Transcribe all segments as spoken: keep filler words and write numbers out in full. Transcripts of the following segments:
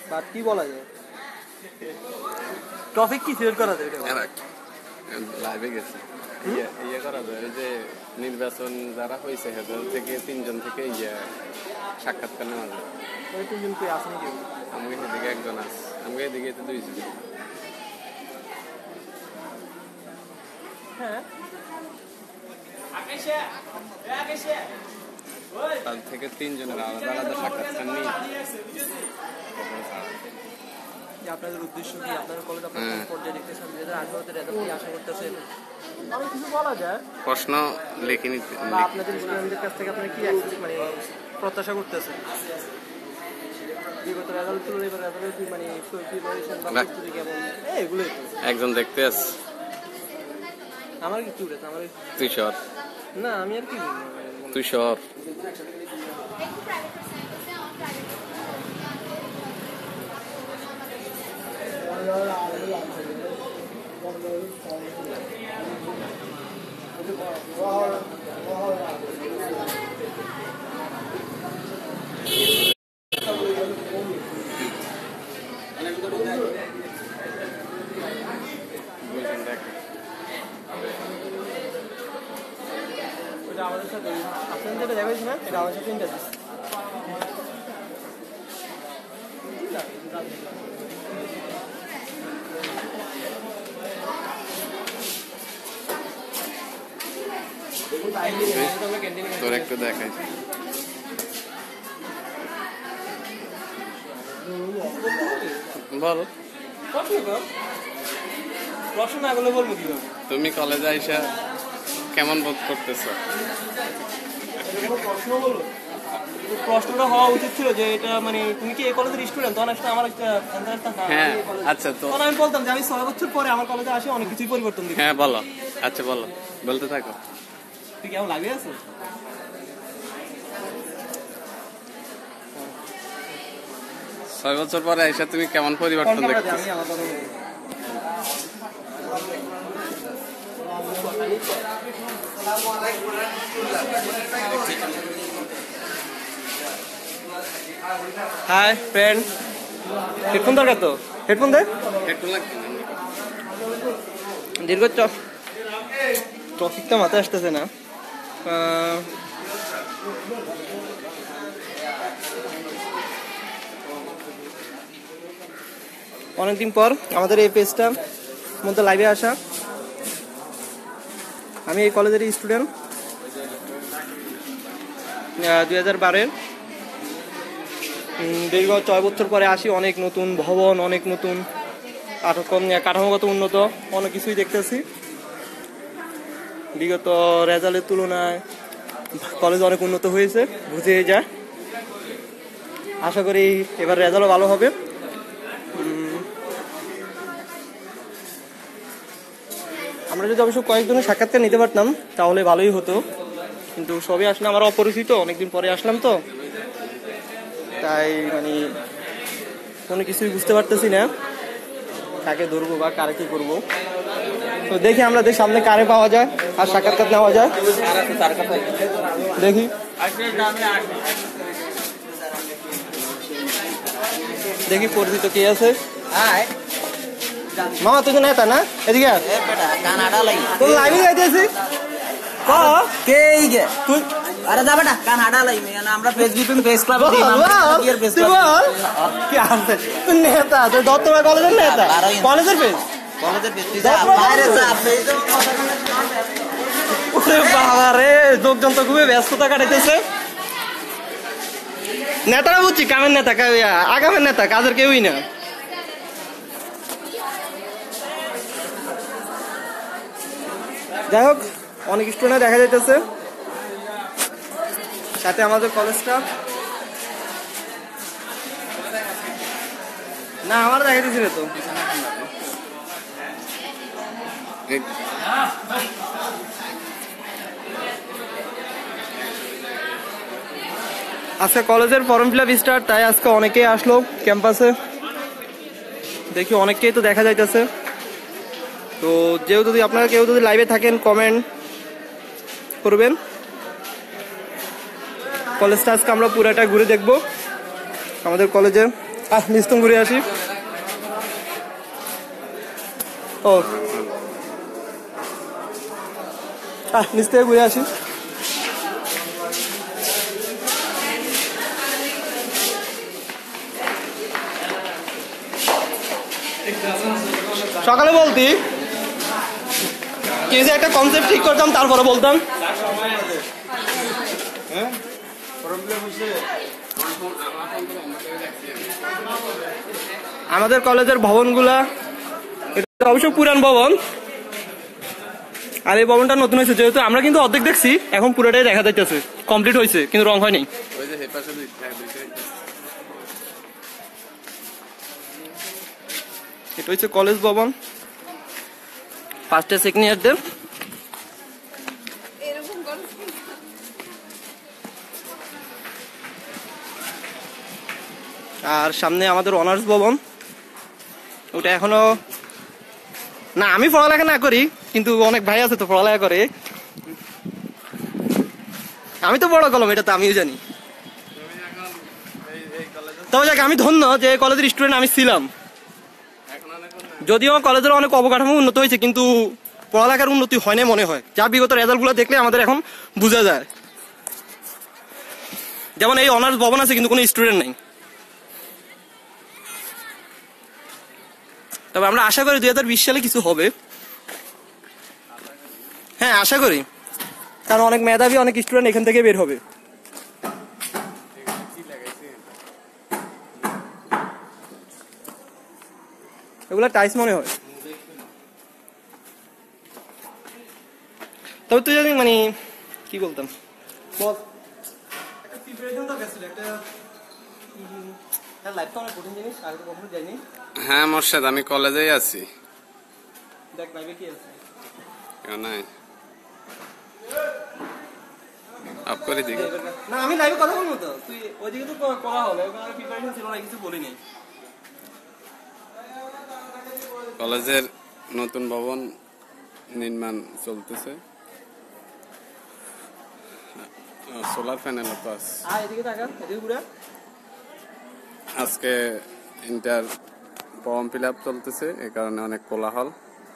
But কি বলা যায়, টপিক কি সিলেক্ট করা যায়? লাইভে গেছে ইয়ে ইয়ে করা যায় যে নির্বাচন যারা হয়েছে সেখান থেকে তিনজন থেকে ইয়ে সাক্ষাৎকার নেওয়া যায়। ওই তিনজন কি আছে নাকি? আমি এদিকে একজন আছে, আমি এদিকে তো দুইজন। হ্যাঁ তার থেকে তিনজনের আলাদা আলাদা সাক্ষাৎকার নিয়ে আপনাদের উদ্দেশ্য কি? আপনাদের কলেজ আপনাদের পর্যায়ে দেখতেছেন, দুই হাজার আঠারোতে রেজাল্ট কি আশা করতেছেন? অনেক কিছু বলা যায়। প্রশ্ন লিখে নিতে বা আপনাদের স্টুডেন্টদের কাছ থেকে আপনারা কি মানে প্রত্যাশা করতেছেন? বিগত রেজাল্ট তুলনায় এবার রেজাল্টের কি মানে প্রিপারেশন বা প্রস্তুতি কেমন? এগুলোই একজন দেখতে আস। আমার কি চুড়ে আমার তুই শহর না, আমি আর কি তুই শহর আমাদের সাথে আপনাদের যেটা দেখাইছি না, এটা আমাদের সাথে ইন্টারভিউ। তোর একটু দেখাই বল। প্রশ্ন না বলে বলবো কিভাবে? তুমি কলেজে আইসা কেমন বোধ করতেছো? প্রশ্ন বলো। প্রশ্নটা হওয়া উচিত ছিল যে এটা মানে তুমি কি এই কলেজের স্টুডেন্ট? তখন আসলে আমার একটা হ্যাঁ আচ্ছা তো তখন আমি বলতাম যে আমি ছয় বছর পরে আমার কলেজে আসি, অনেক কিছুই পরিবর্তন দিই। হ্যাঁ বলো, আচ্ছা বলো, বলতে থাকো। তুই কেমন লাগে আছো? ছয় বছর পরে আইসা তুমি কেমন পরিবর্তন দেখতেছো? হাই ফ্রেন্ড, হেডফোন দরকার তো? হেডফোন দে। হেডফোন লাগবে না। দীর্ঘ টপিকটা মাথায় আসতেছে না। অনেকদিন পর আমাদের এই পেজটার মধ্যে লাইভে আসা। আমি এই কলেজের স্টুডেন্ট, দুই হাজার বারোর দীর্ঘ ছয় বছর পরে আসি। অনেক নতুন ভবন, অনেক নতুন কাঠামোগত উন্নত অনেক কিছুই দেখতেছি। বিগত রেজাল্টের তুলনায় কলেজ অনেক উন্নত হয়েছে, বুঝে যায়। আশা করি এবার রেজাল্টও ভালো হবে। আমরা যদি অবশ্য কয়েকজনের সাক্ষাৎকার নিতে পারতাম তাহলে ভালোই হতো, কিন্তু সবই আসলে আমার অপরিচিত, অনেকদিন পরে আসলাম তো, তাই মানে কোনো কিছুই বুঝতে পারতেছি না কাকে ধরবো বা কারে কি করবো। তো দেখি আমরা দেখি সামনে কারে পাওয়া যায় আর সাক্ষাৎকার নেওয়া যায়। দেখি দেখি পরিচিত কে আছে। মামা তুই তো নেতা না? এদিকে তোর লাইভে যাইতেছি। তুই আরে যা বেটা কান হাডা লাই মেন আমরা ফেসবুক পেজ ক্লাব দিই আমরা ইয়ার পেজ ক্লাব কি আছে তুই নেতা? তুই দত্তমা কলেজের নেতা? কলেজের পেজ কলেজের পেজ তুই যা বাইরে যা পেজ। ওরে বাবা রে, লোকজন তো খুবই ব্যস্ততা কাটাইতেছে। নেতারা বুঝছি কামের নেতা, আগামের নেতা, কাজের কেউই না। যাই হোক, অনেক স্টুডেন্ট দেখা যাইতেছে, সাথে আমাদের কলেজটা না আমার দেখাইতেছি না তো। আজকে কলেজের ফর্ম ফিল আপ স্টার্ট, তাই আজকে অনেকেই আসলো ক্যাম্পাসে। দেখি অনেককেই তো দেখা যাইতেছে। তো যেও যদি আপনারা কেউ যদি লাইভে থাকেন কমেন্ট করবেন। কলেজটা আজকে আমরা পুরাটা ঘুরে দেখব। আমাদের কলেজে আহ নিস্তম ঘুরে আসি। ও আহ নিচ থেকে ঘুরে আসি। সকালে বলতি কি যে একটা কনসেপ্ট ঠিক করতাম তারপরে বলতাম। আমাদের কলেজের ভবনগুলা এটা অবশ্য পুরান ভবন, আর এই ভবনটা নতুন হয়েছে যেহেতু আমরা কিন্তু অর্ধেক দেখছি, এখন পুরোটাই দেখা যাইতেছে কমপ্লিট হয়েছে কিন্তু রং হয়নি। এটা হচ্ছে কলেজ ভবন ফার্স্ট ইয়ার সেকেন্ড ইয়ারদের। আর সামনে আমাদের অনার্স ভবন, ওটা এখনো না আমি পড়ালেখা না করি কিন্তু অনেক ভাই আছে তো পড়ালেখা করে। আমি তো বড় কলম এটা তো আমিও জানি, তবে যাক আমি ধন্য যে কলেজের স্টুডেন্ট আমি ছিলাম। যদিও কলেজের অনেক অবকাঠামো উন্নত হয়েছে কিন্তু পড়ালেখার উন্নতি হয় না মনে হয়, যা বিগত রেজাল্ট গুলো দেখলে আমাদের এখন বোঝা যায়। যেমন এই অনার্স ভবন আছে কিন্তু কোনো স্টুডেন্ট নেই। তবে আমরা আশা করি দুই হাজার বিশ সালে কিছু হবে। হ্যাঁ আশা করি, কারণ অনেক মেধাবী অনেক স্টুডেন্ট এখান থেকে বের হবে। এগুলা টাইস মনে হয়। তবে তুই জানি মানে কি বলতাম বল, একটা প্রিপারেশন দরকার ছিল, একটা লাইফ তো অনেক কঠিন জিনিস, আগে তো কখনো যাইনি। হ্যাঁ মোর্শেদ আমি কলেজেই আছি। দেখ লাইভে কি আছে কেউ নাই আপ করে দিই না, আমি লাইভে কথা বলবো তো, তুই ওইদিকে তো করা হবে, ওখানে প্রিপারেশন ছিল না, কিছু বলি নাই। কলেজের নতুন ভবন নির্মাণ চলতেছে, সোলার প্যানেল তো আছে। আর এদিকে তাকা, এদিকে ঘুরে। আজকে ইন্টার ফর্ম ফিল আপ চলতেছে, এই কারণে অনেক কোলাহল।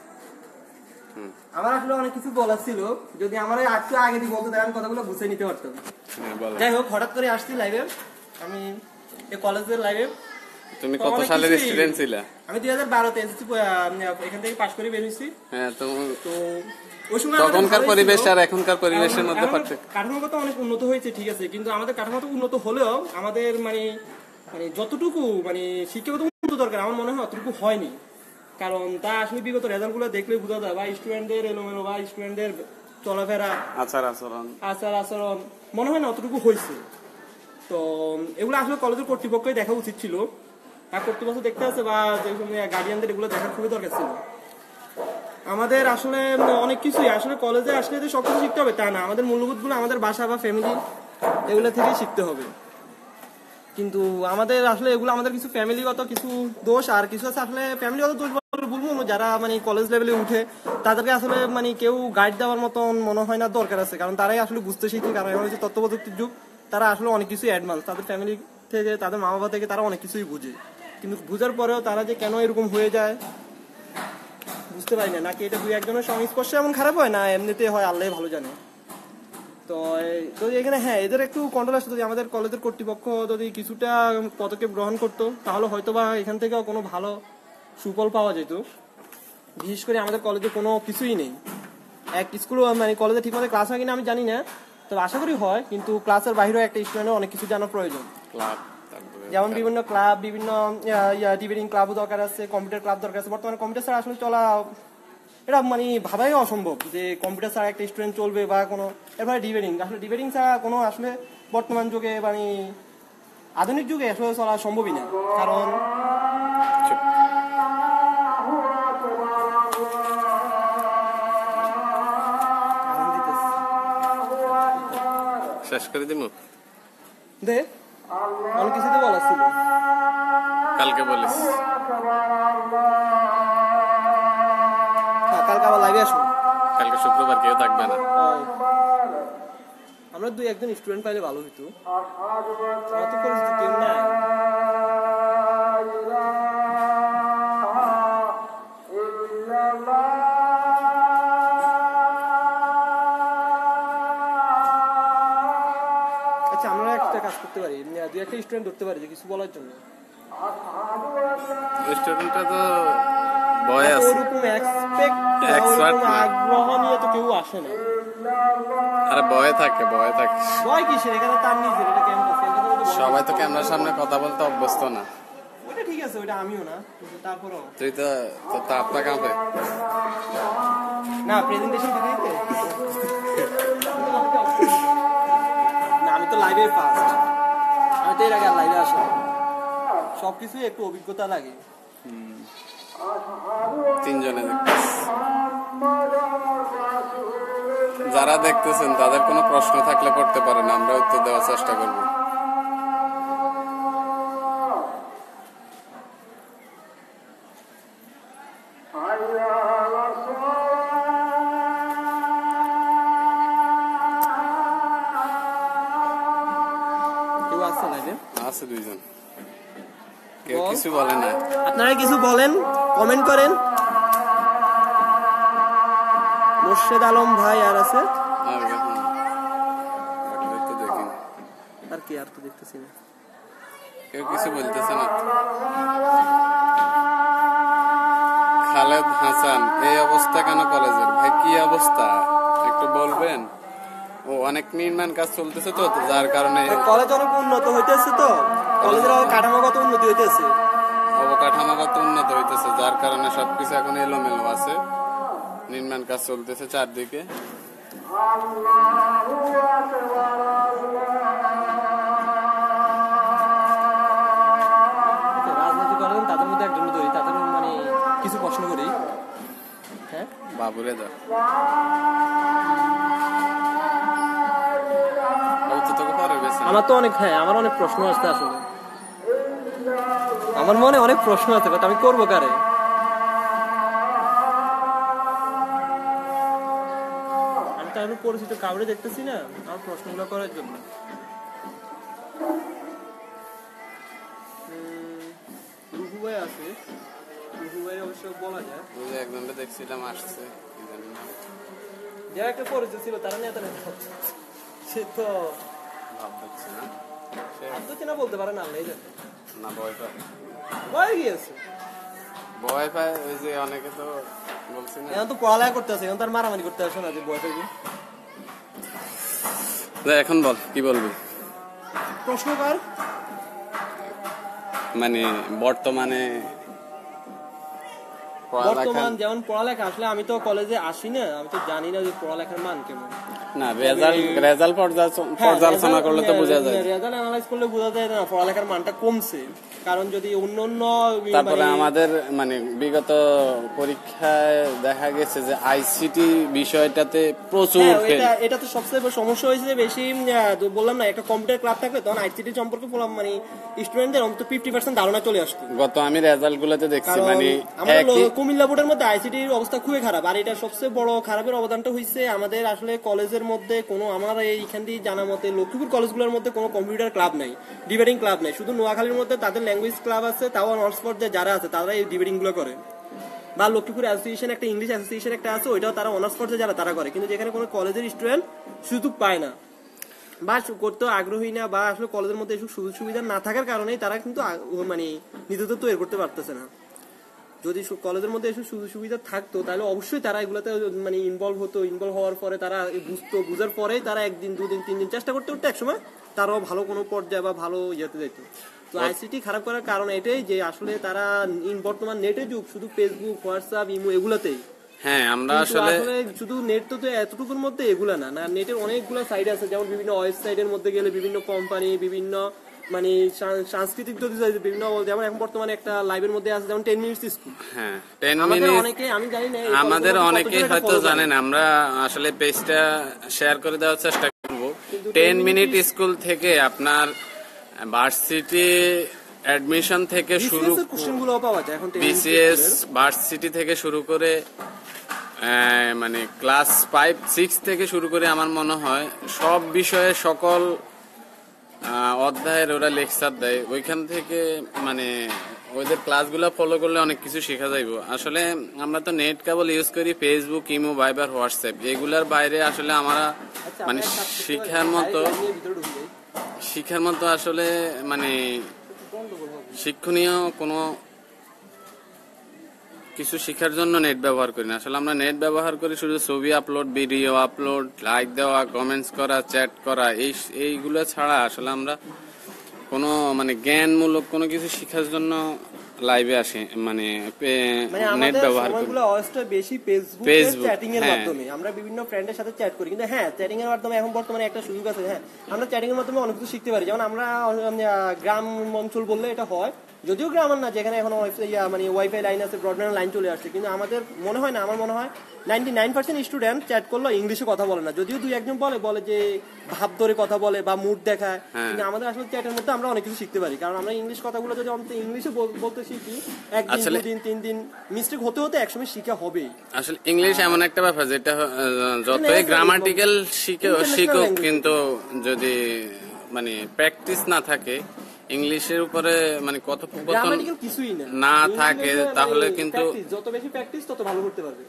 আমার আসলে অনেক কিছু বলার ছিল, যদি আমার একটু আগে দিয়ে বলতো তাহলে আমি কথাগুলো বুঝে নিতে পারতাম। যাই হোক হঠাৎ করে আসছি লাইভে, আমি এই কলেজের লাইভে। তুমি কত সালের স্টুডেন্ট ছিলা? আমি দুই হাজার বারোতে এসেছি, এখান থেকে পাশ করে বের হয়েছি। হ্যাঁ তো ওই সময় তখনকার পরিবেশ আর এখনকার পরিবেশের মধ্যে পার্থক্য। কাঠামোগত অনেক উন্নত হয়েছে ঠিক আছে, কিন্তু আমাদের কাঠামোগত উন্নত হলেও আমাদের মানে মানে যতটুকু মানে শিক্ষাগত উন্নত দরকার আমার মনে হয় অতটুকু হয়নি। কারণ তা আসলে বিগত রেজাল্ট গুলো দেখলে বোঝা যায়, বা স্টুডেন্টদের এলোমেলো বা স্টুডেন্টদের চলাফেরা আচার আচরণ আচার আচরণ মনে হয় না অতটুকু হয়েছে। তো এগুলো আসলে কলেজের কর্তৃপক্ষই দেখা উচিত ছিল, আর কর্তৃপক্ষ দেখতে আছে বা গার্ডিয়ানদের এগুলো দেখার খুবই দরকার ছিল। আমাদের আসলে অনেক কিছুই আসলে কলেজে আসলে যে সবকিছু শিখতে হবে তা না, আমাদের মূল্যবোধগুলো আমাদের বাসা বা ফ্যামিলি এগুলো থেকেই শিখতে হবে। কিন্তু আমাদের আসলে এগুলো আমাদের কিছু ফ্যামিলিগত কিছু দোষ, আর কিছু আছে আসলে ফ্যামিলিগত দোষ বলবো, যারা মানে কলেজ লেভেলে উঠে তাদেরকে আসলে মানে কেউ গাইড দেওয়ার মতন মনে হয় না দরকার আছে, কারণ তারাই আসলে বুঝতে শিখে। কারণ এখন হচ্ছে তথ্য প্রযুক্তির যুগ, তারা আসলে অনেক কিছুই অ্যাডভান্স, তাদের ফ্যামিলি থেকে তাদের মা বাবা থেকে তারা অনেক কিছুই বুঝে, কিন্তু বুঝার পরেও তারা যে কেন এরকম হয়ে যায় বুঝতে পারি না। নাকি এটা দুই একজনের সংস্পর্শে এমন খারাপ হয়, না এমনিতে হয় আল্লাহ ভালো জানে। তো যদি এখানে হ্যাঁ এদের একটু কন্ট্রোল আসতো, যদি আমাদের কলেজের কর্তৃপক্ষ যদি কিছুটা পদক্ষেপ গ্রহণ করতো তাহলে হয়তো বা এখান থেকেও কোনো ভালো সুফল পাওয়া যেত। বিশেষ করে আমাদের কলেজে কোনো কিছুই নেই, এক স্কুল মানে কলেজে ঠিকমতো ক্লাস হয় কিনা আমি জানি না, তবে আশা করি হয়, কিন্তু ক্লাসের বাইরেও একটা স্টুডেন্টের অনেক কিছু জানার প্রয়োজন। যেমন বিভিন্ন ক্লাব, বিভিন্ন ডিবেটিং ক্লাবও দরকার আছে, কম্পিউটার ক্লাব দরকার আছে। বর্তমানে কম্পিউটার ছাড়া আসলে চলা এটা মানে ভাবাই অসম্ভব যে কম্পিউটার ছাড়া একটা স্টুডেন্ট চলবে বা কোনো। এরপরে ডিবেটিং, আসলে ডিবেটিং ছাড়া কোনো আসলে বর্তমান যুগে মানে আধুনিক যুগে আসলে চলা সম্ভবই না। কারণ শেষ করে দিব দে, অনেক কিছুতে বলার ছিল, কালকে বলিস। কালকে আবার লাইভে আসবো, কালকে শুক্রবার কেউ থাকবে না। আমরা দুই একজন স্টুডেন্ট পাইলে ভালো হইতো, অত পরিস্থিতি কেউ নাই। তুই একটা স্টুডেন্ট ধরতে পারি যে কিছু বলার জন্য। স্টুডেন্টটা তো ভয় আছে, ওরকম এক্সপেক্ট Expert ওরকম না। আগ্রহ নিয়ে তো কেউ আসে না। আরে ভয় থাকে, ভয় থাকে। ভয় কিসের, এখানে তার নিজের এটা ক্যাম্পাস, ক্যাম্পাসের মধ্যে ভয় সবাই তো কিসের? ক্যামেরার সামনে কথা বলতে অভ্যস্ত না। ওটা ঠিক আছে, ওটা আমিও না, কিন্তু তারপরেও তুই তো তোর তো আপনা কাঁপে। না প্রেজেন্টেশন দিতে দিতে না, আমি তো লাইভে ফার্স্ট, আমি তো এর আগে লাইভে আসি, সবকিছুই একটু অভিজ্ঞতা লাগে। তিনজনে দেখতেছি, যারা দেখতেছেন তাদের কোনো প্রশ্ন থাকলে করতে পারেন, আমরা উত্তর দেওয়ার চেষ্টা করব। কেউ আসছে লাইভে? আছে দুইজন, কেউ বল। কিছু বলে না। আপনারা কিছু বলেন, কমেন্ট করেন। মোর্শেদ আলম ভাই আর আছে, আর এখন বাকিদের তো দেখিনি। আর কি, আর তো দেখতেছি না। কেউ কিছু বলতেছে না। খালেদ হাসান, এই অবস্থা কেন কলেজের? ভাই কি অবস্থা একটু বলবেন? ও অনেক নির্মাণ কাজ চলতেছে তো, তো যার কারণে কলেজ অনেক উন্নত হইতেছে, তো কলেজের কাঠামোগত উন্নতি হইতেছে, অবকাঠামোগত উন্নত হইতেছে, যার কারণে সবকিছু এখন এলোমেলো আছে। নির্মাণ কাজ চলতেছে চারদিকে। রাজনীতি করেন তাদের মধ্যে একজন ধরি, তাদের মানে কিছু প্রশ্ন করি। হ্যাঁ বাবুরে দা বাবু তো তোকে পরে গেছে। আমার তো অনেক, হ্যাঁ আমার অনেক প্রশ্ন আসতে, আসলে আমার মনে অনেক প্রশ্ন আছে, বাট আমি করবো কারে? আমি তো আমি পরিচিত কাউরে দেখতেছি না আমার প্রশ্নগুলো করার জন্য। উম, রুহু ভাই আছে, রুহু ভাই অবশ্য বলা যায়, ওই যে একজনটা দেখছিলাম আসছে, কি জানি না, যারা একটা পরিচিত ছিল তারা নেতা নেতা, সে তো ভাব দেখছে না সে, এত চেনা বলতে পারে না, আল্লাহ জানে। না ভয় পায়, ভয় গিয়েছে, ভয় পায়। ওই যে অনেকে তো বলছি না, এখন তো পড়ালেখা করতে আছে, এখন তার মারামারি করতে আসে না যে ভয় পাইবে। তো এখন বল কি বলবি? প্রশ্ন কর। মানে বর্তমানে বর্তমান যেমন পড়ালেখা, আসলে আমি তো কলেজে আসি না, আমি তো জানি না যে পড়ালেখার মান কেমন। না রেজাল্ট রেজাল্ট পর্যালোচনা করলে তো বোঝা যায়, রেজাল্ট অ্যানালাইজ করলে বোঝা যায় না পড়ালেখার মানটা কমছে। কারণ যদি অন্য অন্য তারপরে আমাদের মানে বিগত পরীক্ষায় দেখা গেছে যে আইসিটি বিষয়টাতে প্রচুর হ্যাঁ, fail। এটা এটা তো সবচেয়ে বড় সমস্যা হয়েছে যে বেশি আহ, তো বললাম না, একটা কম্পিউটার ক্লাব থাকলে তখন আইসিটি সম্পর্কে বললাম মানে স্টুডেন্টদের অন্তত ফিফটি পার্সেন্ট ধারণা চলে আসতো। গত আমি রেজাল্ট গুলোতে দেখছি কারণ মানে আমাদের একই- কুমিল্লা বোর্ডের মধ্যে আইসিটির অবস্থা খুবই খারাপ, আর এটা সবচেয়ে বড় খারাপের অবদানটা হয়েছে আমাদের আসলে কলেজের মধ্যে কোনো, আমার এইখান দিয়ে জানা মতে লক্ষ্মীপুর কলেজগুলোর মধ্যে কোনো কম্পিউটার ক্লাব নাই, ডিবেটিং ক্লাব নাই। শুধু নোয়াখালীর মধ্যে তাদের ল্যাঙ্গুয়েজ ক্লাব আছে, তাও অনার্স পর্যায়ে যারা আছে তারা এই ডিবেটিং গুলো করে। বা লক্ষ্মীপুর অ্যাসোসিয়েশন একটা, ইংলিশ অ্যাসোসিয়েশন একটা আছে, ওইটাও তারা অনার্স পর্যায়ে যারা তারা করে। কিন্তু যেখানে কোনো কলেজের স্টুডেন্ট সুযোগ পায় না বা করতে আগ্রহী না, বা আসলে কলেজের মধ্যে এসব সুযোগ সুবিধা না থাকার কারণেই তারা কিন্তু আ- ও মানে নিজেদের তৈরি করতে পারতেছে না। যদি সু- কলেজের মধ্যে এসব সুযোগ সুবিধা থাকতো তাহলে অবশ্যই তারা এগুলোতে মানে ইনভলভ হতো। ইনভলভ হওয়ার পরে তারা বুঝতো, বুঝার পরেই তারা একদিন দুদিন তিন দিন চেষ্টা করতে করতে একসময় তারাও ভালো কোনো পর্যায়ে বা ভালো ইয়েতে যেত। তো আইসিটি খারাপ করার কারণ এটাই যে আসলে তারা ইন- বর্তমান নেটের যুগ, শুধু ফেসবুক, হোয়াটসঅ্যাপ, ইমো এগুলাতেই। হ্যাঁ আমরা কিন্তু আসলে আসলে শুধু নেট তো এতটুকুর মধ্যে এগুলা না, না নেটের অনেকগুলো সাইট আছে, যেমন বিভিন্ন ওয়েবসাইটের মধ্যে গেলে বিভিন্ন কোম্পানি, বিভিন্ন মানে সাং- সাংস্কৃতিক যদি যাই, বিভিন্ন যেমন এখন বর্তমানে একটা লাইভের মধ্যে আছে যেমন টেন মিনিটস স্কুল। হ্যাঁ টেন আমাদের মিনিট অনেকে, আমি জানি না এই আমাদের কতজন অনেকেই এটা হয়তো follow করে। জানেন, আমরা আসলে পেজটা শেয়ার করে দেওয়ার চেষ্টা করব। কিন্তু ten ten minute minute school থেকে আপনার ভার্সিটি অ্যাডমিশন থেকে শুরু, বিসিএস এর কোশ্চেনগুলো পাওয়া যায় এখন ten minute বিসিএস স্কুলের। ভার্সিটি থেকে শুরু করে আহ, মানে ক্লাস ফাইভ সিক্স থেকে শুরু করে আমার মনে হয় সব বিষয়ে সকল আহ, অধ্যায়ের ওরা লেকচার দেয়। ওইখান থেকে মানে ওদের ক্লাসগুলো ফলো করলে অনেক কিছু শেখা যাইব। আসলে আমরা তো নেট কেবল ইউজ করি, ফেসবুক, ইমো, ভাইবার, হোয়াটসঅ্যাপ, এগুলার বাইরে আসলে আমরা আচ্ছা, মানে আমরা এক কাজ করতে পারি, শিক্ষার মতো direct line নিয়ে ভিতরে ঢুকে যাই। শিক্ষার মতো আসলে মানে শিক্ষণীয় কোনো কিছু শিক্ষার জন্য নেট ব্যবহার করি না। আসলে আমরা নেট ব্যবহার করি শুধু ছবি আপলোড, ভিডিও আপলোড, লাইক দেওয়া, কমেন্টস করা, চ্যাট করা, এই এইগুলো ছাড়া আসলে আমরা কোনো মানে জ্ঞানমূলক কোনো কিছু শেখার জন্য লাইভে আসে মানে নেট ব্যবহার করি। সময়গুলো অবশ্যই বেশি ফেসবুক চ্যাটিং এর মাধ্যমে আমরা বিভিন্ন ফ্রেন্ডের সাথে চ্যাট করি, কিন্তু হ্যাঁ চ্যাটিং এর মাধ্যমে এখন বর্তমানে একটা সুযোগ আছে, হ্যাঁ আমরা চ্যাটিং এর মাধ্যমে অনেক কিছু শিখতে পারি। যেমন আমরা গ্রাম অঞ্চল বললে এটা হয়, যদিও গ্রাম না, যেখানে এখন মানে ওয়াইফাই লাইন আছে, ব্রডব্যান্ড লাইন চলে আসছে, কিন্তু আমাদের মনে হয় না, আমার মনে হয় ninety nine percent student chat করলো ইংলিশে কথা বলে না, যদিও দুই একজন বলে বলে যে ভাব ধরে কথা বলে বা মুড দেখায়, কিন্তু আমাদের আসলে চ্যাটের মধ্যে আমরা অনেক কিছু শিখতে পারি, কারণ আমরা ইংলিশ কথাগুলো যদি অন্তত ইংলিশে বলতে শিখি, একদিন দুদিন তিন দিন মিস্টেক হতে হতে একসময় শিখা হবে। আসলে ইংলিশ এমন একটা ব্যাপার যেটা যতই গ্রামাটিক্যাল শিখে শিখো, কিন্তু যদি মানে প্র্যাকটিস না থাকে ইংলিশের উপরে মানে কথোপকথন কিছুই না থাকে, তাহলে কিন্তু যত বেশি প্র্যাকটিস তত ভালো করতে পারবে।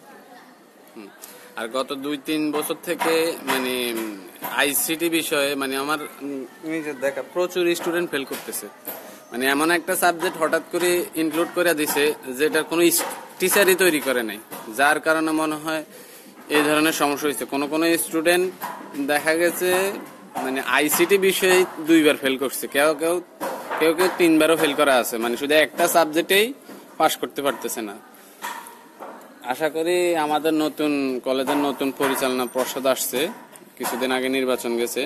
আর গত দুই তিন বছর থেকে মানে আইসিটি বিষয়ে মানে আমার নিজের দেখা প্রচুর স্টুডেন্ট ফেল করতেছে। মানে এমন একটা সাবজেক্ট হঠাৎ করে ইনক্লুড করে দিছে যেটা কোনো টিচারই তৈরি করে নাই, যার কারণে মনে হয় এই ধরনের সমস্যা হয়েছে। কোনো কোনো স্টুডেন্ট দেখা গেছে মানে আইসিটি বিষয়ে দুইবার ফেল করছে, কেউ কেউ কেউ কেউ তিনবারও ফেল করা আছে, মানে শুধু একটা সাবজেক্টেই পাশ করতে পারতেছে না। আশা করি আমাদের নতুন কলেজের নতুন পরিচালনা পর্ষদ আসছে, কিছুদিন আগে নির্বাচন গেছে,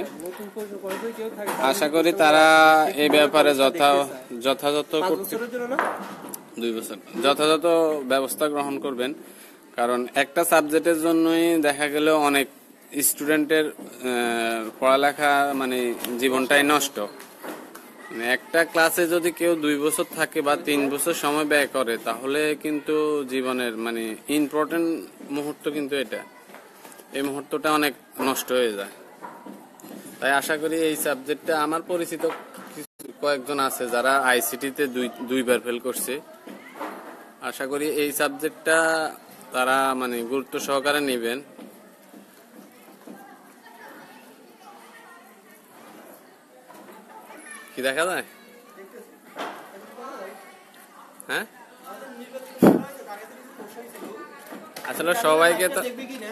আশা করি তারা এই ব্যাপারে যথা যথাযথ দুই বছর যথাযথ ব্যবস্থা গ্রহণ করবেন। কারণ একটা সাবজেক্টের জন্যই দেখা গেল অনেক স্টুডেন্টের পড়ালেখা মানে জীবনটাই নষ্ট। একটা ক্লাসে যদি কেউ দুই বছর থাকে বা তিন বছর সময় ব্যয় করে, তাহলে কিন্তু জীবনের মানে ইম্পর্টেন্ট মুহূর্ত কিন্তু এটা, এই মুহূর্তটা অনেক নষ্ট হয়ে যায়। তাই আশা করি এই সাবজেক্টটা, আমার পরিচিত কয়েকজন আছে যারা আইসিটিতে দুই দুইবার ফেল করছে, আশা করি এই সাবজেক্টটা তারা মানে গুরুত্ব সহকারে নেবেন। কি দেখা যায়? হ্যাঁ আসলে সবাইকে তো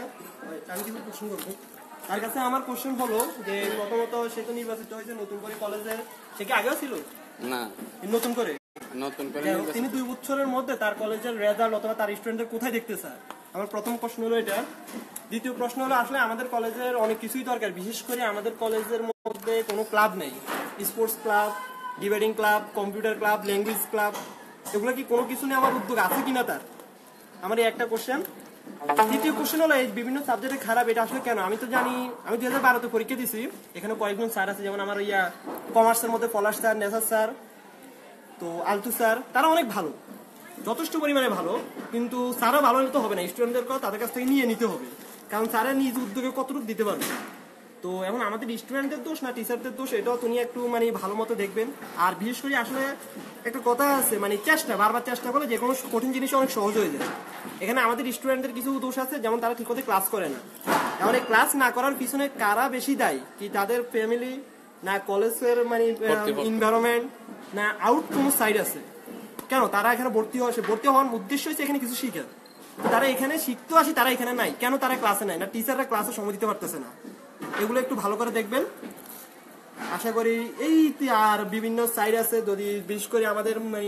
তার কাছে আমার কোশ্চেন হলো যে প্রথমত সে তো নির্বাচিত হয়েছে নতুন করে কলেজে, সে কি আগেও ছিল না নতুন করে নতুন করে তিনি দুই বছরের মধ্যে তার কলেজের রেজাল্ট অথবা তার স্টুডেন্টের কোথায় দেখতে চায়? আমার প্রথম প্রশ্ন হলো এটা। দ্বিতীয় প্রশ্ন হলো আসলে আমাদের কলেজের অনেক কিছুই দরকার, বিশেষ করে আমাদের কলেজের মধ্যে কোনো ক্লাব নেই, sports club, debating club, computer club, language club, এগুলো কি কোনো কিছু নিয়ে আমার উদ্যোগ আছে কিনা তার, আমার এই একটা কোশ্চেন। তৃতীয় কোশ্চেন হলো এই বিভিন্ন সাবজেক্টে খারাপ, এটা আসলে কেন? আমি তো জানি, আমি দুই হাজার বারোতে পরীক্ষা দিছি, এখানে কয়েকজন স্যার আছে, যেমন আমার ইয়া কমার্সের মধ্যে পলাশ স্যার, নেসার স্যার, তো আলতু স্যার, তারা অনেক ভালো, যথেষ্ট পরিমাণে ভালো, কিন্তু স্যারও ভালো হলে তো হবে না, স্টুডেন্টদেরকেও তাদের কাছ থেকে নিয়ে নিতে হবে, কারণ স্যারা নিজ উদ্যোগে কতটুকু দিতে পারবে। তো এখন আমাদের স্টুডেন্টদের দোষ না টিচারদের দোষ, এটাও তুমি একটু মানে ভালো মতো দেখবেন। আর বিশেষ করে আসলে একটা কথা আছে, মানে চেষ্টা, বারবার চেষ্টা করলে যে কোনো কঠিন জিনিস অনেক সহজ হয়ে যায়। এখানে আমাদের স্টুডেন্টদের কিছু দোষ আছে, যেমন তারা ঠিক মতো ক্লাস করে না। এখন এই ক্লাস না করার পিছনে কারা বেশি দায়ী? কি তাদের ফ্যামিলি, না কলেজের মানে এনভায়রনমেন্ট, না আউট কোনো সাইড আছে? কেন তারা এখানে ভর্তি হওয়া, ভর্তি হওয়ার উদ্দেশ্য হচ্ছে এখানে কিছু শিখার, তারা এখানে শিখতে আসি, তারা এখানে নাই কেন? তারা ক্লাসে নাই, না টিচাররা ক্লাসে সময় দিতে পারতেছে না, এগুলো একটু ভালো করে দেখবেন। আশা করি এই আর বিভিন্ন সাইড আছে, যদি বিশেষ করে আমাদের মানে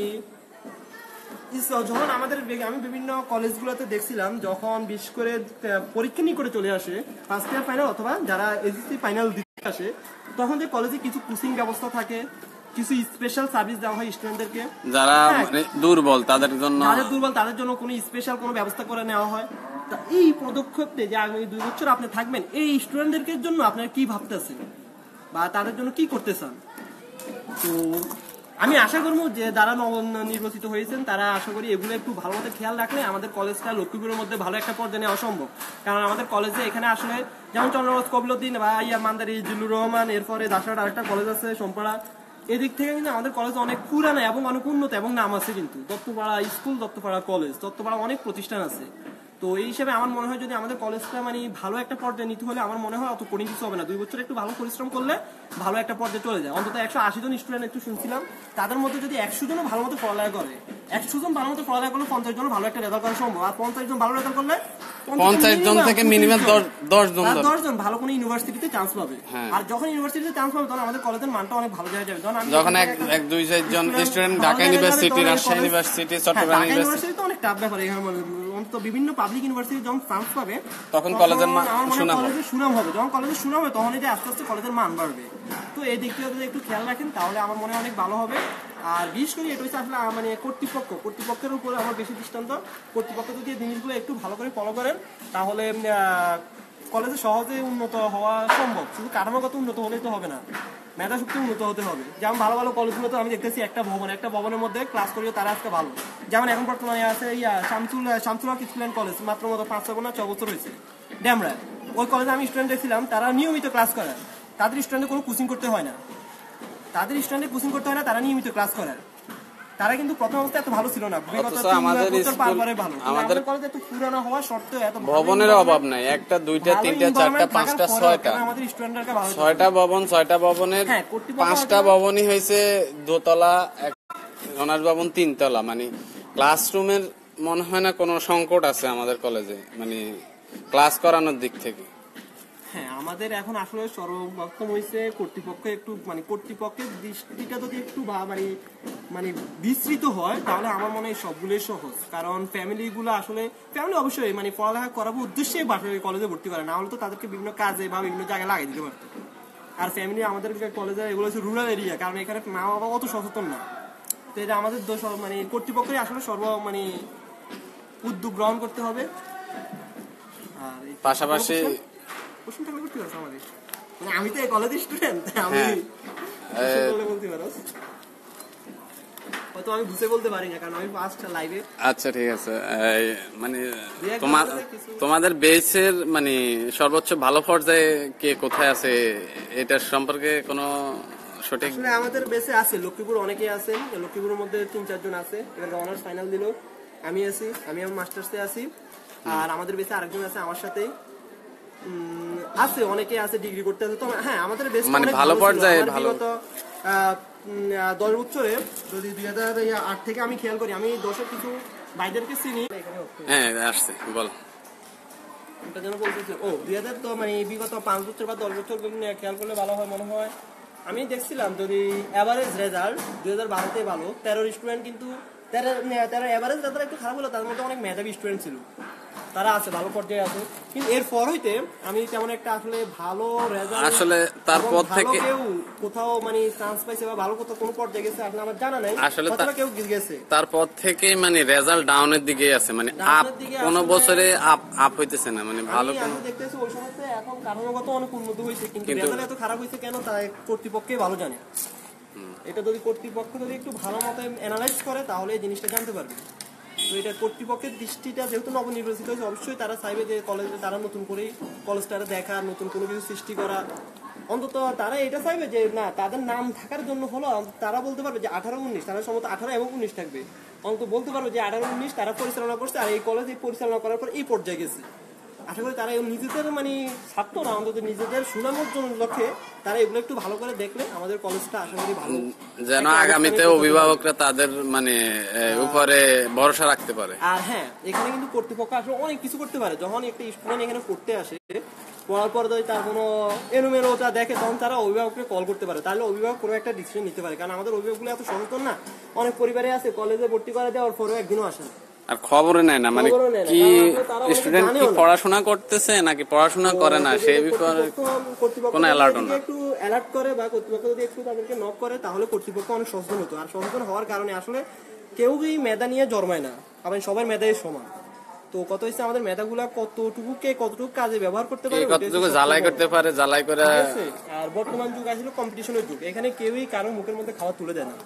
যখন আমাদের আমি বিভিন্ন কলেজগুলোতে দেখছিলাম, যখন বিশেষ করে পরীক্ষা নিয়ে করে চলে আসে ফার্স্ট ইয়ার ফাইনাল অথবা যারা এসএসসি ফাইনাল দিতে আসে, তখন যে কলেজে কিছু কোচিং ব্যবস্থা থাকে, কিছু স্পেশাল সার্ভিস দেওয়া হয় স্টুডেন্টদেরকে, যারা দুর্বল তাদের জন্য, যাদের দুর্বল তাদের জন্য কোনো স্পেশাল কোনো ব্যবস্থা করে নেওয়া হয়। তা এই পদক্ষেপে যে আগামী দুই বছর আপনি থাকবেন, এই স্টুডেন্টদেরকে জন্য আপনারা কি ভাবতেছেন বা তাদের জন্য কি করতে চান? তো আমি আশা করবো যে যারা নির্বাচিত হয়েছেন তারা আশা করি এগুলো একটু ভালো মতো খেয়াল রাখলে আমাদের কলেজটা লক্ষ্মীপুরের মধ্যে ভালো একটা পর্যায়ে নেওয়া সম্ভব। কারণ আমাদের কলেজে এখানে আসলে যেমন চন্দ্রবাস কবিলউদ্দিন বা ইয়া মান্দারি জিল্লুর রহমান, এরপরে দাসরাট আরেকটা কলেজ আছে সোমপাড়া, এদিক থেকে কিন্তু আমাদের কলেজ অনেক পুরানো এবং অনেক উন্নত এবং নাম আছে। কিন্তু দত্তপাড়া স্কুল, দত্তপাড়া কলেজ, দত্তপাড়া অনেক প্রতিষ্ঠান আছে। তো এই হিসেবে আমার মনে হয় যদি আমাদের কলেজটা মানে ভালো একটা পর্যায়ে নিতে হলে আমার মনে হয় অত কঠিন কিছু হবে না, দুই বছর একটু ভালো পরিশ্রম করলে ভালো একটা পর্যায়ে চলে যায়। অন্তত একশো আশি জন স্টুডেন্ট একটু শুনছিলাম, তাদের মধ্যে যদি একশো জনও ভালো মতো পড়ালেখা করে, একশো জন ভালো মতো পড়ালেখা করলে পঞ্চাশ জন ভালো একটা রেজাল্ট করা সম্ভব। আর পঞ্চাশ জন ভালো রেজাল্ট করলে পঞ্চাশ জন থেকে মিনিমাম দশ জন দশ জন ভালো কোনো ইউনিভার্সিটিতে চান্স পাবে। আর যখন ইউনিভার্সিটিতে চান্স পাবে তখন আমাদের কলেজের মানটা অনেক ভালো জায়গায় যাবে। যখন এক এক দুই চারজন student Dhaka university, Rajshahi university, Chittagong university তো অনেক টাফ ব্যাপার। এখানে অন্তত বিভিন্ন পাবলিক ইউনিভার্সিটি যখন চান্স পাবে তখন কলেজের সুনাম হবে, সুনাম হবে। যখন কলেজের সুনাম হবে তখন যে আস্তে আস্তে কলেজের মান বাড়বে। তো এই দিকটা যদি একটু খেয়াল রাখেন তাহলে আমার মনে হয় অনেক ভালো হবে। আর বিশেষ করে এটা হচ্ছে আসলে মানে কর্তৃপক্ষ কর্তৃপক্ষের উপরে আমার বেশি দৃষ্টান্ত। কর্তৃপক্ষ যদি এই জিনিসগুলো একটু ভালো করে ফলো করেন তাহলে কলেজে সহজে উন্নত হওয়া সম্ভব। শুধু কাঠামোগত উন্নত হলেই তো হবে না, মেধা শক্তি উন্নত হতে হবে। যেমন ভালো ভালো কলেজগুলো তো আমি দেখতেছি একটা ভবন একটা ভবনের মধ্যে ক্লাস করিও তারা আজকে ভালো। যেমন এখন বর্তমানে আছে ইয়া Shamsul Shamsul Haque school and college, মাত্র মতো পাঁচ ছয় না ছ বছর হয়েছে ড্যামরা। ওই কলেজে আমি স্টুডেন্ট দেখছিলাম, তারা নিয়মিত ক্লাস করে, তাদের স্টুডেন্টে কোনো কোচিং করতে হয় না, তাদের স্টুডেন্টে কোচিং করতে হয় না, তারা নিয়মিত ক্লাস করে। তারা কিন্তু প্রথম অবস্থায় এত ভালো ছিল না, আমাদের কলেজে এত পুরানো হওয়া সত্ত্বেও এত ভবনের অভাব নাই, একটা দুইটা তিনটা চারটা পাঁচটা ছয়টা আমাদের স্টুডেন্টরা ভালো, ছয়টা ভবন, ছয়টা ভবনের পাঁচটা ভবনই হয়েছে দোতলা, অনার্স ভবন তিনতলা। মানে ক্লাসরুমের মনে হয় না কোনো সংকট আছে আমাদের কলেজে, মানে ক্লাস করানোর দিক থেকে। হ্যাঁ, আমাদের এখন আসলে সর্বপ্রথম হয়েছে কর্তৃপক্ষ একটু মানে কর্তৃপক্ষের দৃষ্টিটা যদি একটু মানে মানে বিস্তৃত হয় তাহলে আমার মনে হয় সবগুলোই সহজ। কারণ ফ্যামিলিগুলো আসলে ফ্যামিলি অবশ্যই মানে পড়ালেখা করাবো উদ্দেশ্যে বাসায় কলেজে ভর্তি করে, না হলে তো তাদেরকে বিভিন্ন কাজে বা বিভিন্ন জায়গায় লাগিয়ে দিতে পারতো। আর ফ্যামিলি আমাদের কলেজে এগুলো হচ্ছে রুরাল এরিয়া, কারণ এখানে মা বাবা অত সচেতন না। তো এটা আমাদের দোষ মানে কর্তৃপক্ষের আসলে সর্ব মানে উদ্যোগ গ্রহণ করতে হবে। আর পাশাপাশি আমি তো কলেজের স্টুডেন্ট, আমি বলতে পারো হয়তো আমি বুঝে বলতে পারি না কারণ আমি ফার্স্ট লাইভে। আচ্ছা ঠিক আছে, মানে তোমার তোমাদের বেসের মানে সর্বোচ্চ ভালো পর্যায়ে কে কোথায় আছে এটার সম্পর্কে কোনো সঠিক? আসলে আমাদের বেসে আছে লক্ষ্মীপুর অনেকেই আছেন, লক্ষ্মীপুরের মধ্যে তিন চারজন আছে, এবার অনার্স ফাইনাল দিল, আমি আছি, আমি আমার মাস্টার্সে আছি। আর আমাদের বেসে আরেকজন আছে আমার সাথেই আছে, অনেকে আছে ডিগ্রি করতে আছে। তো হ্যাঁ, আমাদের বেশ মানে ভালো পর্যায়ে ভালো দশ বছরে যদি দুই হাজার আট থেকে আমি খেয়াল করি, আমি দশের কিছু ভাইদেরকে চিনি। হ্যাঁ আসছে বল ওটা যেন বলতেছে ও দুই হাজার তো মানে বিগত পাঁচ বছর বা দশ বছর খেয়াল করলে ভালো হয় মনে হয়। আমি দেখছিলাম যদি অ্যাভারেজ রেজাল্ট দুই হাজার বারোতে ভালো, তেরোর স্টুডেন্ট কিন্তু তেরো তেরো অ্যাভারেজ রেজাল্ট একটু খারাপ হলো, তার মধ্যে অনেক মেধাবী স্টুডেন্ট ছিল, তারা আছে ভালো পর্যায়ে আছে। কিন্তু এরপর হইতে আমি তেমন একটা আসলে ভালো রেজাল্ট আসলে তারপর থেকে কেউ কোথাও মানে চান্স পাইছে বা ভালো কোথাও কোন পর্যায়ে গেছে আসলে আমার জানা নাই। আসলে কেউ গেছে তারপর থেকে মানে রেজাল্ট ডাউনের দিকে আছে, মানে আপ কোন বছরে আপ আপ হইতেছে না, মানে ভালো আমি দেখতেছি ওই সময়তে এখন কাঠামোগত অনেক উন্নত হয়েছে, কিন্তু রেজাল্ট এত খারাপ হয়েছে কেন তা কর্তৃপক্ষই ভালো জানে। এটা যদি কর্তৃপক্ষ যদি একটু ভালো মতো অ্যানালাইজ করে তাহলে এই জিনিসটা জানতে পারবে। তো এটা কর্তৃপক্ষের দৃষ্টিটা যেহেতু নবনির্বাচিত হয়েছে, অবশ্যই তারা চাইবে যে কলেজে তারা নতুন করেই কলেজটা দেখা, নতুন কোনো কিছু সৃষ্টি করা। অন্তত তারা এটা চাইবে যে না তাদের নাম থাকার জন্য হলো তারা বলতে পারবে যে আঠারো উনিশ, তারা সম্ভবত আঠারো এবং উনিশ থাকবে, অন্তত বলতে পারবে যে আঠারো উনিশ তারা পরিচালনা করছে আর এই কলেজ এই পরিচালনা করার পর এই পর্যায়ে গেছে। আশা করি তারা নিজেদের মানে ছাত্র না, অন্তত নিজেদের সুনাম অর্জনের লক্ষ্যে তারা এগুলো একটু ভালো করে দেখলে আমাদের কলেজটা আশা করি ভালো, যেন আগামীতে অভিভাবকরা তাদের মানে উপরে ভরসা রাখতে পারে। আর হ্যাঁ, এখানে কিন্তু কর্তৃপক্ষ আসলে অনেক কিছু করতে পারে। যখন একটা স্টুডেন্ট এখানে পড়তে আসে, পড়ার পর যদি তার কোনো এলোমেলোটা দেখে তখন তারা অভিভাবককে কল করতে পারে, তাহলে অভিভাবক কোনো একটা ডিসিশন নিতে পারে। কারণ আমাদের অভিভাবকগুলো এত সচেতন না, অনেক পরিবারে আছে কলেজে ভর্তি করে দেওয়ার পরেও একদিনও আসে না, আর খবরে নেয় না, মানে কি স্টুডেন্ট কি পড়াশোনা করতেছে নাকি পড়াশোনা করে না সেই বিষয়ে কোনো অ্যালার্ট না। একটু অ্যালার্ট করে বা কর্তৃপক্ষ যদি একটু তাদেরকে নক করে তাহলে কর্তৃপক্ষ অনেক সচেতন হতো। আর সচেতন হওয়ার কারণে আসলে কেউই মেধা নিয়ে জন্মায় না, আবার সবাই মেধাই সমান। তো কত হচ্ছে আমাদের মেধাগুলা কতটুকু কে কতটুকু কাজে ব্যবহার করতে পারে, কতটুকু জ্বালাই করতে পারে, জ্বালাই করে। আর বর্তমান যুগ আসলে কম্পিটিশনের যুগ, এখানে কেউই কারো মুখের মধ্যে খাওয়া তুলে দেয় না,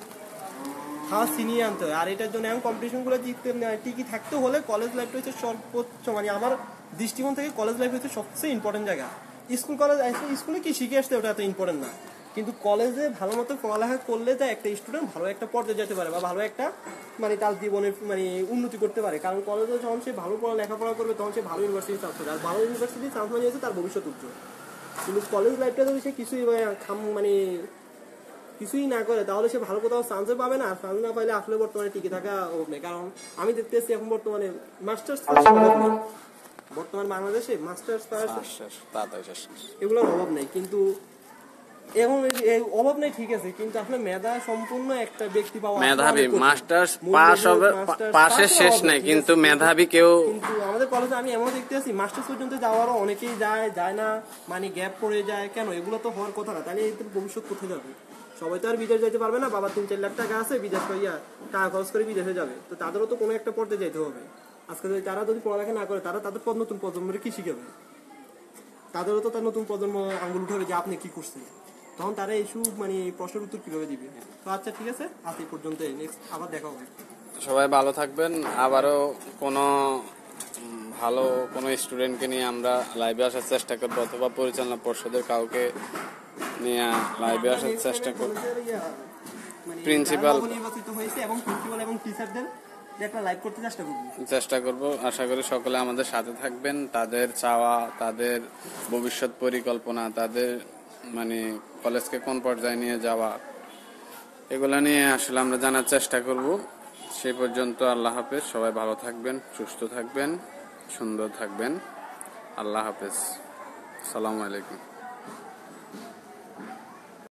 খাওয়া ছিনিয়ে আনতে হয়। আর এটার জন্য এখন কম্পিটিশন গুলো জিততে টিকি থাকতে হলে কলেজ লাইফটা হচ্ছে সর্বোচ্চ, মানে আমার দৃষ্টিকোণ থেকে কলেজ লাইফ হচ্ছে সবচেয়ে ইম্পর্টেন্ট জায়গা। স্কুল কলেজ স্কুলে কি শিখে আসতে ওটা এত ইম্পর্টেন্ট না, কিন্তু কলেজে ভালো মতো পড়ালেখা করলে যা একটা স্টুডেন্ট ভালো একটা পর্যায়ে যেতে পারে বা ভালো একটা মানে তার জীবনের মানে উন্নতি করতে পারে। কারণ কলেজে যখন সে ভালো পড়া লেখাপড়া করবে তখন সে ভালো ইউনিভার্সিটি চান্স পাবে, আর ভালো ইউনিভার্সিটি চান্স মানে হচ্ছে তার ভবিষ্যৎ উজ্জ্বল। কিন্তু কলেজ লাইফটা যদি সে কিছুই খাম মানে কিছুই না করে তাহলে সে ভালো কোথাও চান্সও পাবে না, আর চান্স না পাইলে আসলে বর্তমানে টিকে থাকা অভাব নেই। কারণ আমি দেখতেছি এখন বর্তমানে মাস্টার্স বর্তমান বাংলাদেশে মাস্টার্স এগুলোর অভাব নেই, কিন্তু এখন এই অভাব নেই ঠিক আছে, কিন্তু আসলে মেধা সম্পূর্ণ একটা ব্যক্তি পাওয়া মেধাবী মাস্টার্স পাস হবে পাশের শেষ নাই, কিন্তু মেধাবী কেউ কিন্তু আমাদের কলেজে আমি এমন দেখতে আছি মাস্টার্স পর্যন্ত যাওয়ারও অনেকেই যায় যায় না, মানে গ্যাপ পড়ে যায়। কেন? এগুলো তো হওয়ার কথা না, তাহলে এদের ভবিষ্যৎ কোথায় যাবে? সবাই তো আর বিদেশ যেতে পারবে না, বাবা তিন চার লাখ টাকা আছে বিদেশ পাইয়া টাকা খরচ করে বিদেশে যাবে, তো তাদেরও তো কোনো একটা পর্যায়ে যেতে হবে। আজকে যদি তারা যদি পড়ালেখা না করে তারা তাদের পর নতুন প্রজন্মের কি শিখাবে? তাদেরও তো তার নতুন প্রজন্ম আঙ্গুল উঠাবে যে আপনি কি করছেন, তখন তারা এইসব মানে প্রশ্নের উত্তর কিভাবে দিবে? তো আচ্ছা ঠিক আছে, আজ এই পর্যন্ত, নেক্সট আবার দেখা হবে। সবাই ভালো থাকবেন। আবারও কোনো ভালো কোনো স্টুডেন্টকে নিয়ে আমরা লাইভে আসার চেষ্টা করবো, অথবা পরিচালনা পর্ষদের কাউকে নিয়ে লাইভে আসার চেষ্টা করবো। প্রিন্সিপাল নির্বাচিত হয়েছে এবং প্রিন্সিপাল এবং টিচারদের একটা লাইভ করতে চেষ্টা করব চেষ্টা করব আশা করি সকলে আমাদের সাথে থাকবেন। তাদের চাওয়া, তাদের ভবিষ্যৎ পরিকল্পনা, তাদের মানে কলেজকে কোন পর্যায়ে নিয়ে যাওয়া, এগুলো নিয়ে আসলে আমরা জানার চেষ্টা করব। সেই পর্যন্ত আল্লাহ হাফেজ। সবাই ভালো থাকবেন, সুস্থ থাকবেন, সুন্দর থাকবেন। আল্লাহ হাফেজ। আসসালামু আলাইকুম।